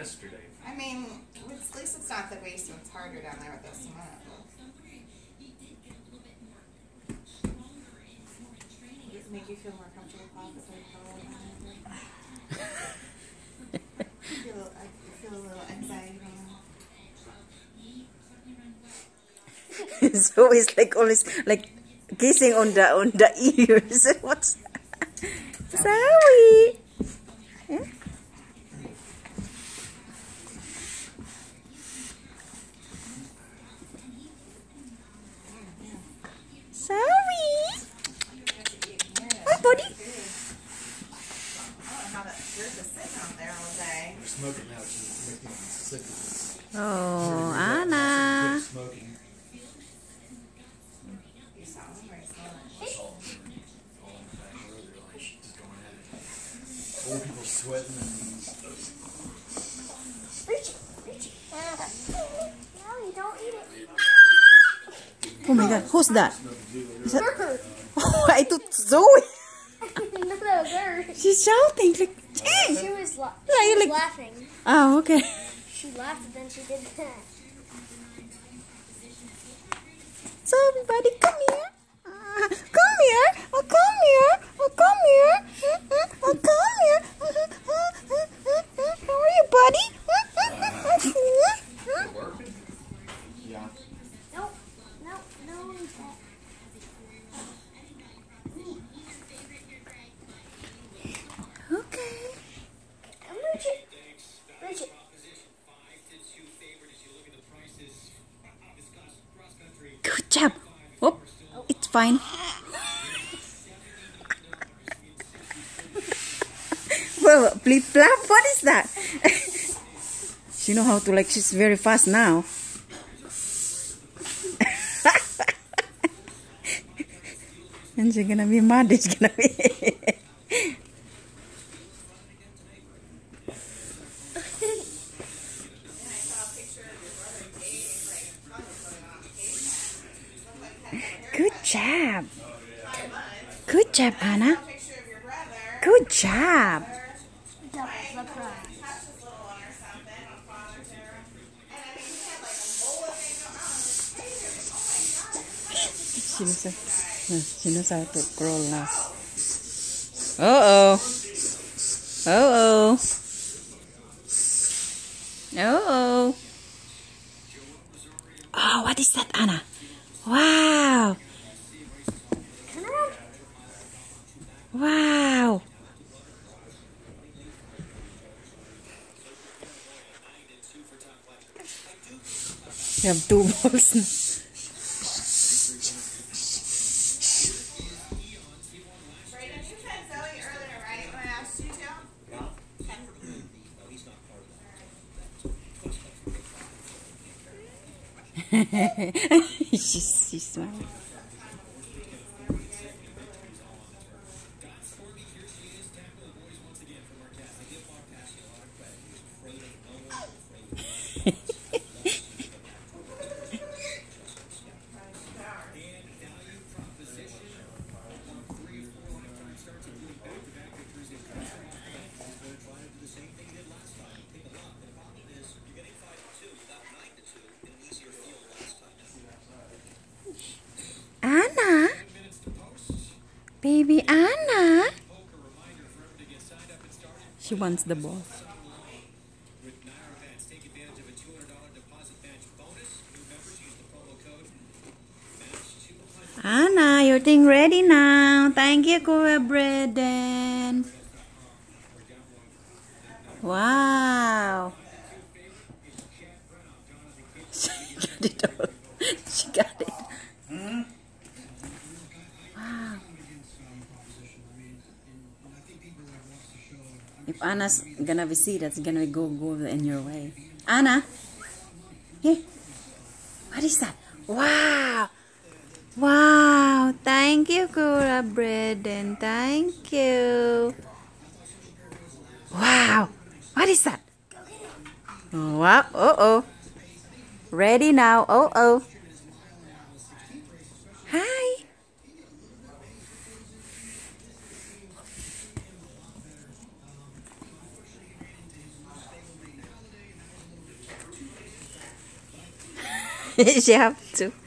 yesterday. I mean, at least it's not the basement. It's harder down there with the cement. Does it make you feel more comfortable, Bob, if I I feel a little anxiety now. So it's like always like kissing on the ears. What's Zoe? Yeah? Zoe? Hi, buddy. I don't know how that feels to sit out there all day. We're smoking now, she's making me sick of this. Oh, Anna. Smoking. You saw them right All in the back row, they're like just going at it. Old people sweating and No, you don't eat it. Oh my God, who's that? Is that Her. oh, I thought Zoe. No, that was her. She's shouting like, dang. She was, like- laughing. Oh, okay. She laughed and then she did that. So everybody, come here. Come here. Oh, come here. Oh, come here. Oh, come here. How are you, buddy? working? Yeah. No, no, no, that. Okay. Come, Richard. Richard. Good job. Oh, it's fine. Well, flip flap. What is that? She know how to like. She's very fast now. And she's gonna be mad. It's gonna be. Good job. Good job, Anna. Good job. She knows how to crawl now. Uh-oh. Uh-oh. Uh-oh. Oh, what is that, Anna? Wow. Wow. You have 2 balls now. She's smiling. Anna? Baby Anna? She wants the ball. Anna, your thing ready now. Thank you, Cora Braden. Wow. She got it all. She got it. Wow. If Anna's gonna visit, that's gonna go in your way. Anna, here. What is that? Wow. Wow. Thank you, Cora Braden. Thank you. Wow. What is that? Oh, wow. Uh-oh. Ready now. Uh-oh. Hi. she have to.